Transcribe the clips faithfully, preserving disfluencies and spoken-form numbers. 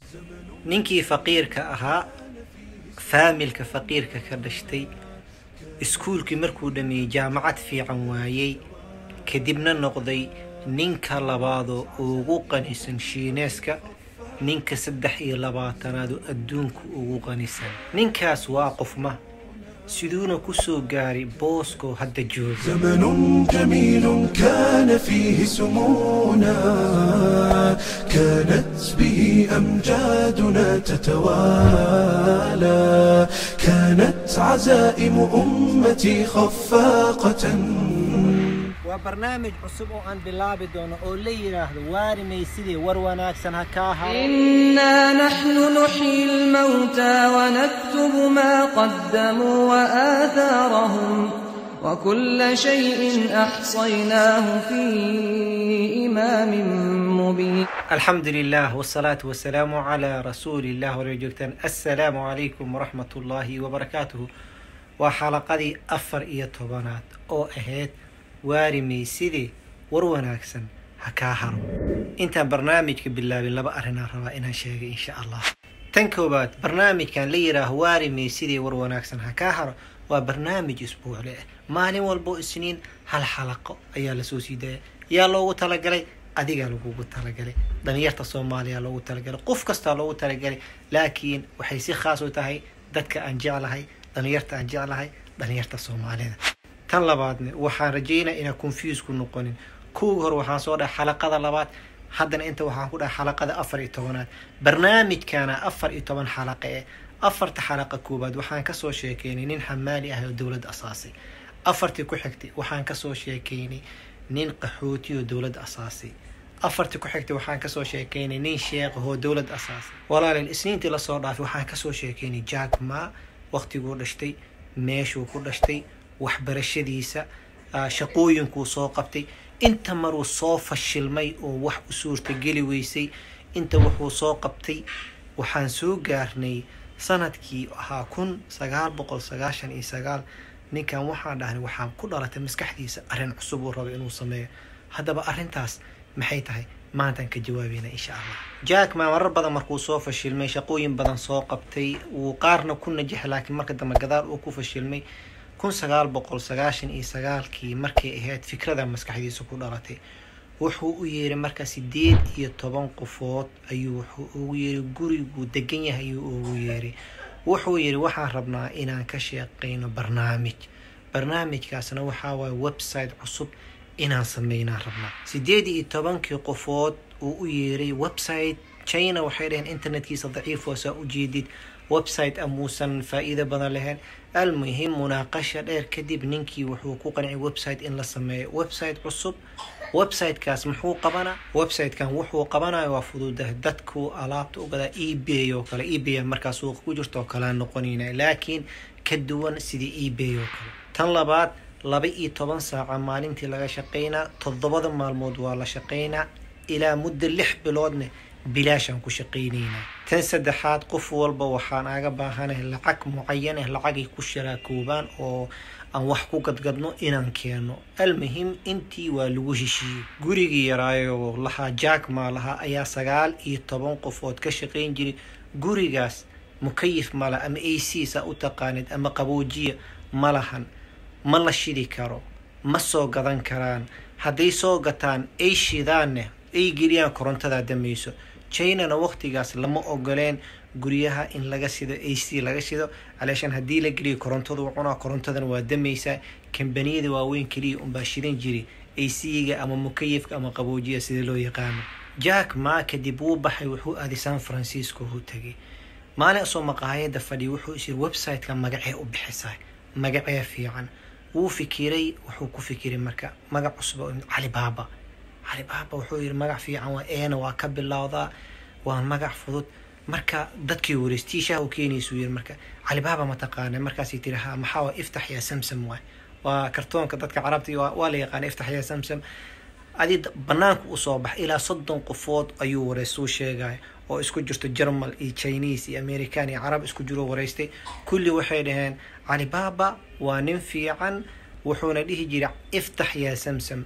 ninkii faqiirka ahaa faamilka faqiirka ka dhashtay iskuulkii markuu dhameeyey jaamacad fiican waayey kadibna noqday ninka labaadoo ugu qanisan shiineeska ninka saddex iyo labaatanaad oo adduunka ugu qanisan ninkaas waa qofma سيدونا كسو قاري بوسكو هدا جوج زمن جميل كان فيه سمونا كانت به أمجادنا تتوالى كانت عزائم أمتي خفاقة وبرنامج عصب عن بلاب دون أوليرة واري ميسيدي ورواناك سنهكاها إنا نحن نحيي الموتى ونكتب ما قدموا وآثارهم وكل شيء أحصيناه في إمام مبين. الحمد لله والصلاة والسلام على رسول الله ورجوكتان. السلام عليكم ورحمة الله وبركاته. وحلقة أفر إيا طبانات أو أهيت واري ميسيدي ورواناكسن هكاهرو انت برنامجك بالله بالله بأرنا روا إنها شيء إن شاء الله. تنكوبات برنامج كان ليراه واري ميسيدي ورواناكسن هكاهرو وبرنامج أسبوع له مالي والبو السنين هالحلقة أيها لسوسي ده يا لو تلقلي أديك لو تلقلي دنيرت الصومالية لو تلقلي قف كستا لو تلقلي لكن وحيسي خاصو تهي دتك أنجع لهي دنيرت أنجع لهي دنيرت الصومالية tan labaadna waxaan rajeynaa inaa confuse ku noqonin kuwa hore waxaan soo dhahay xalaqada labaad haddana inta waxaan ku dhahay xalaqada afar iyo tobanaad barnaamijkana afar iyo toban xalaqa ee afarta xalaqa koobaad waxaan ka soo sheekeynay nin xamaali ah oo dawlad asaasay afartii ku xigtay waxaan ka soo sheekeynay nin qaxooti oo dawlad asaasay afartii ku xigtay waxaan ka soo sheekeynay nin sheekh oo dawlad asaasay walaalin isniintii la soo dhaafay waxaan ka soo sheekeynay Jack Ma waqtiguu dhashtay meeshuu ku dhashtay waxbarashadiisa shaqooyinkuu soo qabtay inta maruu soo fashilmay oo wax u suurta geli weysay inta wuxuu soo qabtay waxaan soo gaarnay sanadkii ahaa kun sagaal boqol sagaashan iyo sagaal ninkan waxaan dhahnay waxaan ku dhalatay maskaxdiisa arrin cusub uu rabo inuu sameeyo haddaba arrintaas maxay tahay maantaan ka jawaabayna insha Allah. Jack Ma marar badan markuu soo fashilmay shaqooyin badan soo qabtay uu qaarna ku najaxay laakiin marka dambe gadaal uu ku fashilmay kun sagaal boqol sagaashan iyo sagaalkii markay ahayd fikrada maskaxdiisa ku dhalatay wuxuu u yeeray marka sideed iyo toban qofood ayuu wuxuu ugu yeeray gurigu degan yahay ayuu ugu yeeray wuxuu yeeray waxaan rabnaa inaan ka shaqeyno barnaamij barnaamijkaasna waxa waa website cusub inaan sameynaa rabnaa sideed iyo tobankii qofood uu u yeeray website China waxay dhaheen internetkiisa daciif oo saa u jeedid website amuusan faa'iido badan lahayn المهم مناقشة دير كدب نينكي وحو كو قنعي ويب سايت إن لسمي ويب سايت عصب ويب سايت كاس محو قبنا ويب سايت كان وحو قبنا يوافدو ده دادكو ألابتو وقدا إي بي وكلا إي بي مركا سوق كوجرتو كلا نقونينا لكن كدوان سيدي إي بي وكلا تنلبات لبي إي طبان ساعة مالينتي لغا شقينا تضبط مال موضوع لشقينا إلى مدة لح بلودنا بلاشان ku shaqeynayna tan saddexaad qof walba waxaan aga baahanahay lacag mucayan ah lacag ay ku shiraakoobaan oo aan wax ku gadgadno inaan keeno almuhim intii waa lagu heshiiyay gurigii yaraayo laha Jack Ma laha ayaa sagaal iyo toban qofood ka shaqeyn jiray gurigaas mukayif mala ama A C sa u taqaanid ama qaboojiye malahan ma la shidi karo ma soo gadan karaan haday soo gataan ay shidaan ay geliyaan korontada damayso China na waqtigaas lama ogoleen guriyaha in laga sido A C laga sido علشان hadii la geliyo korontadu wuxuna korontadan waa damaysa kambaniyada waaweyn kaliya un baa shidan jiri A C-ga ama mukayifka ama qaboojiye sida loo yaqaan Jack Ma kadib uu baxay wuxuu aaday San Francisco uu tagay maalin soo maqaayada fadhi wuxuu isir website-ka magacay u bixisay magacay fiican uu fikiray wuxuu ku fikiray marka magac cusub oo Alibaba Alibaba wuxuu yiri magac fiican waa eena waa ka bilowda waa magac fudud marka dadkii waristiisha uu keenayso yiri marka Alibaba ma taqaan markaas ay tiraha maxaa iftah ya samsam waa waa kartoonka dadka carabti waa la yaqaan iftah ya samsam adi banaanka u soo bax ilaa soddon qofood ayuu wareysoo sheegay oo isku jirto German iyo Chinese iyo American iyo Arab isku jiro wareystay kulli waxay dhaheen Alibaba waa nin fiican wuxuuna dhihi jiray iftah ya samsam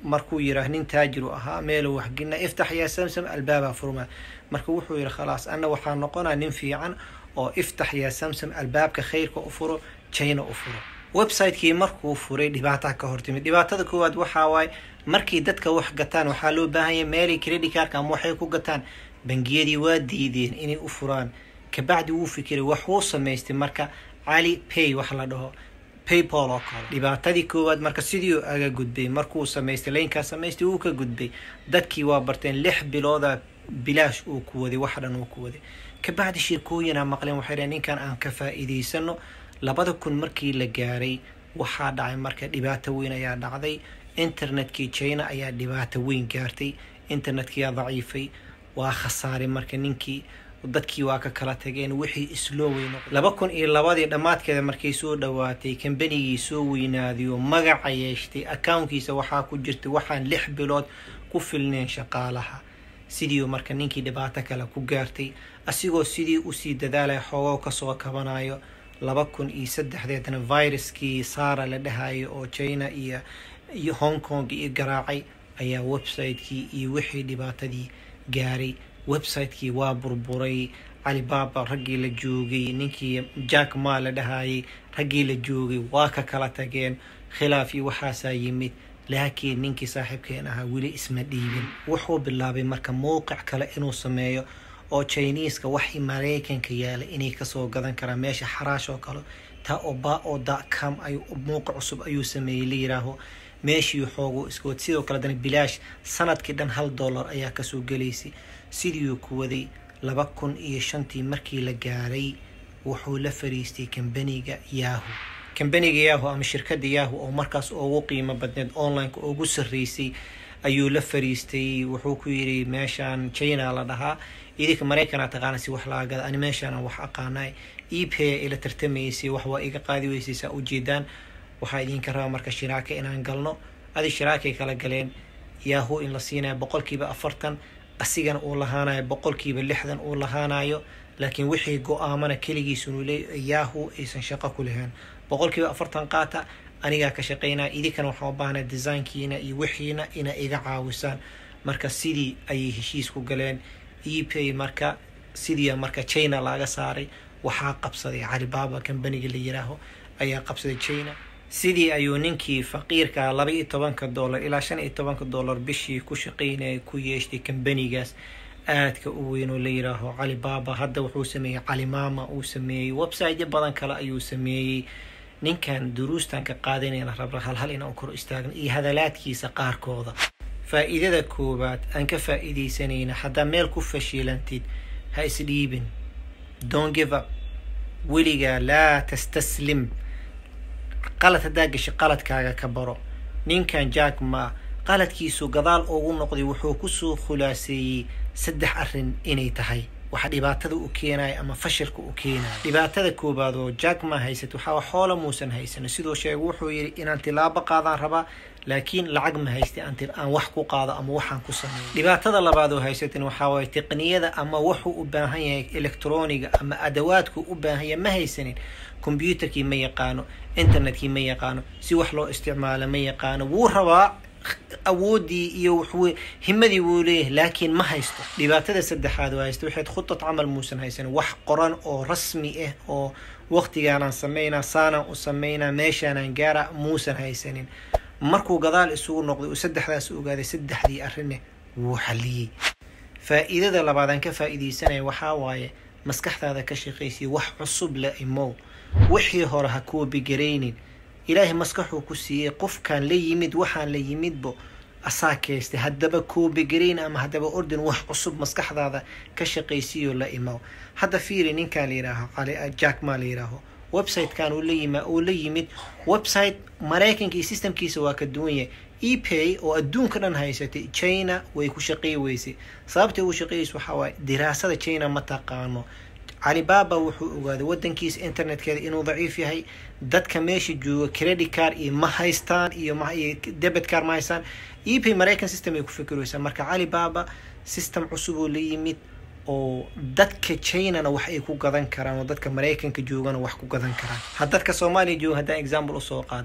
markuu yiraah nin taajir ahaa meel wax gina iftax ya samsam albaaba furma markuu wuxuu yiri khalaas ana waxaan noqonaa nin fiican oo iftax ya samsam albaabka khayrka u furo China u furo website-kii markuu furay dhibaato ka hortimid dhibaatada koowaad waxa waay markii dadka wax gataan waxa loo baahan yahay meel credit card ama waxay ku gataan bangiyadii waa diideen inay u furaan ka bacdi uu fikiray wax uu sameystay marka Ali Pay wax la dhaho PayPal oo kale dhibaatadii koowaad marka sidii uu aga gudbay markuu sameystay leenka sameystay uu ka gudbay dadkii waa barteen lix bilooda bilaash uu ku waday wax dhan uu ku waday ka bacdi shirkooyina maqleen waxay ninkan aan ka faa'iideysano labada kun markii la gaaray waxa dhacay marka dhibaato weyn ayaa dhacday internetkii China ayaa dhibaato weyn gaartay internetkii daciifay waa khasaaray marka ninkii dadkii waa ka kala tageen wixii islo weyn laba kun iyo labadii dhamaadkeeda markay soo dhawaatay kambanigii soo weynaadiyo magac yeeshtay accountkiisa waxa ku jirtay waxaan lix bilood ku filneen shaqaalaha sidii marka ninkii dhibaato kale ku gaartay asigoo sidii u sii dadaalay xoogoo ka soo kabanayo laba kun iyo saddex-deedna viruskii saara la dhahayo oo China iyo iyo Hong Kong iyo garaacay ayaa website-kii iyo wixii dhibaatadii gaaray website-kii waa burburay Alibaba ragii la joogay ninkii Jack Ma la dhahaayay ragii la joogay waa ka kala tageen khilaaf iyo waxaas yimid laakiin ninkii saaxiibkeen ahaa wili isma dhiibin wuxuu bilaabay marka mowqic kale inuu sameeyo oo Chinese-ka wax Mareykanka yaala inay ka soo gadan karaan meesha xaraash oo kale ta obao dot com ay mowqic cusub ayuu sameeyay leeyahay meeshii xoogo isku sidoo kale dan bilaash sanadkii dhan hal dollar ayaa ka soo galeysay sidii uu ku waday laba kun iyo shantii markii la gaaray wuxuu la fariistay kambaniga Yahoo kambaniga Yahoo ama shirkadda Yahoo oo markaas ugu qiimo badneed online ka ugu sareysay ayuu la fariistay wuxuu ku yiri meeshan China la dhahaa idinka Mareykanka taqaan si wax la gada animation wax aqaanay ePay ila tartamaysay wax waa iga qaadi weysay u jeedaan waxa idinka rabaa marka shiraaka inaan galno adi shiraaka kala galeen Yahoo in la siinay boqolkiiba afartan asigana uu lahaanayo boqolkiiba lixdan uu lahaanayo laakiin wixii go'aamana kaligiis uu leeyahay Yahoo aysan shaqo ku lahayn boqolkiiba afartan qaata aniga ka shaqeynaa idinkana waxa u baahnaa design-kiina iyo wixiina ina iga caawisaan marka sidii ay heshiis ku galeen ePay marka sidii marka China laga saaray waxa qabsaday Alibaba kambaniga la yiraahdo ayaa qabsaday China sidii ayuu ninkii faqiirka laba iyo toban dollar ilaa shan iyo toban dollar bishii ku shaqeynay ku yeeshtay kambanigaas aadka u weyn oo la yiraahdo Alibaba hadda wuxuu sameeyay Alimama uu sameeyay website badan kale ayuu sameeyay ninkan duruustan ka qaadanayna rab hal hal inaan kor istaagno iyo hadalaadkiisa qaarkooda faa'iidada koobaad aan ka faa'iideysanayna hadda meel ku fashilantid ha isdhiibin don't give up weliga la tastaslim qalad hadaa gashay qaladkaaga ka baro ninkan Jack Ma qaladkiisu gadaal ugu noqday wuxuu ku soo khulaaseeyay saddex arrin inay tahay waxa dhibaatada u keenay ama fashilka u keenay dhibaatada koobaad oo Jack Ma haysato waxa xoolo muusan haysan sidoo sheeg wuxuu yiri inaan tilaabo qaadan raba laakiin lacag ma haystay anti aan wax ku qaado ama waxaan ku sameeyo dhibaatada labaad oo haysatin waxa way taqniyada ama wuxuu u baahan yahay elektrooniga ama adawaadku u baahan yahay ma haysanin computerkii ma yaqaano internetkii ma yaqaano si wax loo isticmaalo ma yaqaano wuu rabaa awoodii iyo wuxuu himadii wuu leeyahay laakiin ma haysto dhibaatada saddexaad oo haysto waxay khudad amal muusan haysan wax qoran oo rasmi ah oo waqtigaan sameeyna saana u sameeyna meeshaan gaara muusan haysanin markuu gadaal isugu noqday oo saddexdaas ogaaday saddexdii arrin wuu xaliyay faa'iidada labaad aan ka faa'iideysanay waxa waaye maskaxdaada ka shaqeysay wax cusub la imo wixii hore ha ku bigareynin ilaahay maskaxu ku siiyay qofkan la yimid waxaan la yimidbo asaakeystay hadaba ku bigareyn ama hadaba ordin wax cusub maskaxdaada ka shaqeysiyo la imo hada fiiri ninkan leeyahay Ali Jack Ma leeyahay website kan uu leeyima uu la yimid website Mareykanka systemkiisa waa ka duwan yahay ePay oo adduunka dhan haysatay China way ku shaqeeysay sababta uu shaqeeyay waxa waay diraasada China ma taqaano Alibaba wuxuu ogaaday wadankiisa internetkeeda inuu daciif yahay dadka meesha jooga credit card iyo ma haystaan iyo ma debit card ma haystaan ePay Mareykan system ay ku fikiraysaa marka Alibaba system cusub oo la yimid oo dadka China wax ay ku gadan karaan oo dadka Mareykanka joogana wax ku gadan karaan hadda dadka Soomaaliya jooga hadda example u soo qaadno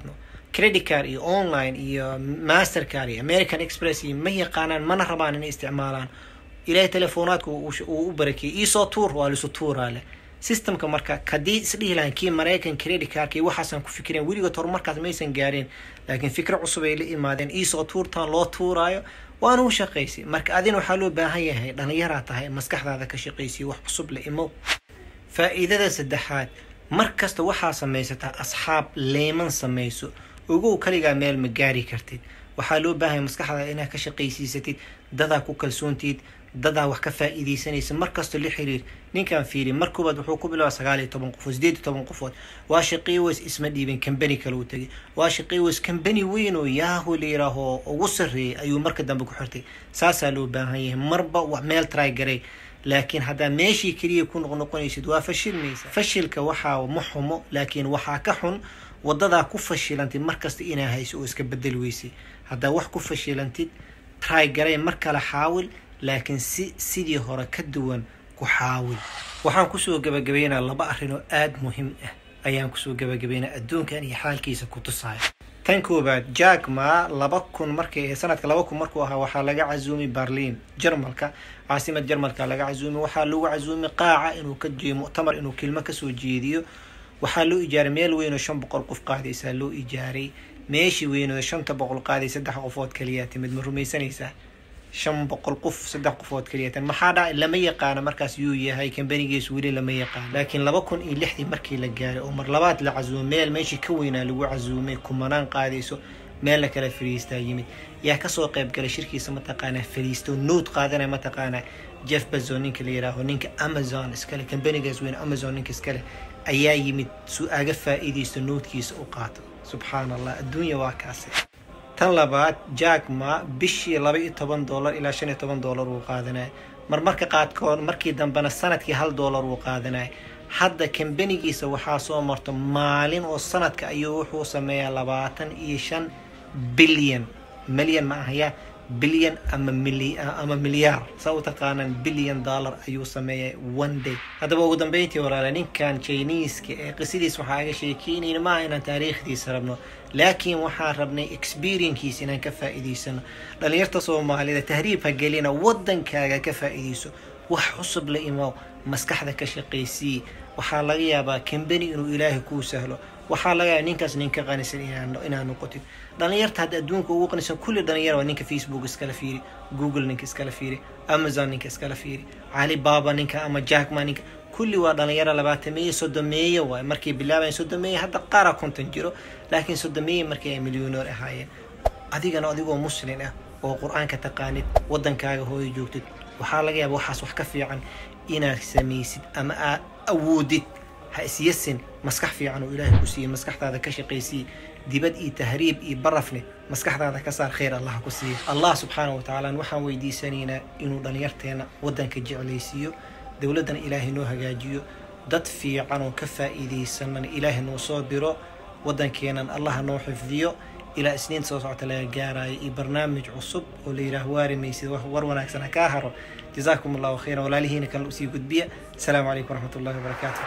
credit card iyo online iyo master card iyo American Express iyo ma yaqaanaan mana rabaan inay isticmaalaan ilaahay telefoonadku uu u barakay isoo tuur waa lisoo tuuraale systemka marka kadii isdhihi lahayn kii American credit card kii waxaasan ku fikireen weligood hor markaas maysan gaareen laakiin fikir cusub ay la imaadeen isoo tuurtaan loo tuuraayo waana u shaqeysay marka adina waxa loo baahan yahay dhalinyaro tahay maskaxdaada ka shaqeysay wax cusub la imo faa'iidada saddexaad markasta waxa sameysata asxaab leeman sameyso ugu kaliya meel ma gaari kartid waxa loo baahan maskaxdaada inaad ka shaqeysiisatid dada ku kalsoontid dada wax ka faa'iideysanaysa markasta la xiriir ninkan fiiri markuubad wuxuu ku bilaabay sagaal iyo toban qof sideed iyo toban qofood waa shaqeey weys isma dhiibin company kale uu tagay waa shaqeey weys company weyn oo yaahu leeraho ugu sareeyay ayuu marka dambe ku xirtay saasa loo baahan yahay marba wax meel try garay laakiin hada meeshii kaliya ku noqonaysid waa fashilmaysa fashilka waxa ma xumo laakiin waxa ka xun wadada ku fashilantay markasta inaa hayso oo iska bedel weysay hada wax ku fashilantid try garay marka la xaawil laakiin si sidii hore ka duwan ku xaawil waxaan ku soo gabagabeynaa laba arrin oo aad muhiim ah ayaan ku soo gabagabeynaa adduunkan iyo xaalkiisa ku tusay tan koobaad Jack Ma laba kun markii sanadka laba kun markuu ahaa waxa laga casuumay Berlin Jarmalka caasimad Jarmalka laga casuumay waxa lagu casuumay qaaca inuu ka jeeyo mu'tamar inuu kelmo ka soo jeediyo waxa loo ijaaray meel weyn oo shan boqol qof qaadaysa loo ijaaray meeshii weyn oo shan boqol qaaday saddex qofood kaliya timid ma rumaysanaysaa shan boqol qof saddex qofood kaliya tan maxaa dhacay lama yaqaan markaas yuu yahay company-giis wili lama yaqaan laakiin laba kun iyo lix markii la gaaray oo mar labaad la casuumay meel meeshii ka weynaa lagu casuumay kumanaan qaadayso meel la kala fariista yimid yaa ka soo qayb galay shirkiisa ma taqaana fariisto note qaadanay ma taqaana Jeff Bezos ninka la yiraahdo ninka Amazon iskale company-giis weyn Amazon ninka iskale ayaa yimid su'aaga faa'iideysto note-kiisa u qaato subhanallah adduunya waa kaasay tan labaad Jack Ma bishii laba iyo toban dollar ilaa shan iyo toban dollar uu qaadanay mar marka qaadkoon markii dambana sanadkii hal dollar uu qaadanay hadda company-giisa waxa soo marto maalin oo sanadka ayuu wuxuu sameeyaa labaatan iyo shan bilyan milyan ma ahaya bilyan ama milyan ama milyar soo taqaanan bilyan dollar ayuu sameeyay one day hadaba ugu dambeyntii walaal ninkan Chinese ee qisidiis waxa ay sheekeynayeen ma inaan taariikhdiisa rabno laakiin waxa rabnay experience inaan ka faa'iideysano dhalinyarta Soomaalida tahriibka galina wadankaaga ka faa'iideyso wax cusub la imo maskaxda ka shaqeysii waxa laga yaabaa company inuu Ilaahay ku sahlo waxa laga yaabaa ninkaas ninka qanisan inaan inaan noqotid dhalinyarta hadda adduunka ugu qanisan kulli dhalinyaro ninka Facebook iskala fiiri Google ninka iskala fiiri Amazon ninka iskala fiiri Alibaba ninka ama Jack Ma ninka kulli waa dhalinyaro labaatan iyo soddon meeyo waa markii bilaabay soddon meeyo hadda qaar konton jiro laakiin soddon meeyo markii ay milyaneer ahaayeen adigana adigoo muslim ah oo quraanka taqaanid wadankaaga hooyo joogtid waxa laga yaabaa waxaas wax ka fiican inaad sameeysid ama aad awoodid ha isyeesin maskax fiican oo Ilaahay ku siiyay maskaxdaada ka shaqeysii dibad iyo tahriib iyo barafne maskaxdaada ka saar khayr Allah ku siiyay Allah subhanahu wa ta'ala waxaan weydiisanaynaa inuu dhalinyarteena wadanka jeclaysiiyo dawladan Ilaahay noo hagaajiyo dad fiican oo ka faa'iideysan Ilaahay noo soo diro wadankeenan Allah noo xifdiyo ila isniin soo socota la gaaray iyo barnaamij cusub oo leeyahay waarimaysid wax war wanaagsan ka haro جزاكم الله خيرا ولا لهينا كان لو سي غدبيه السلام عليكم ورحمه الله وبركاته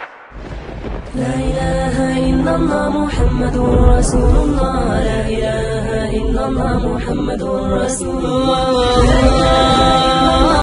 لا إله إلا الله محمد رسول الله لا إله إلا الله محمد رسول الله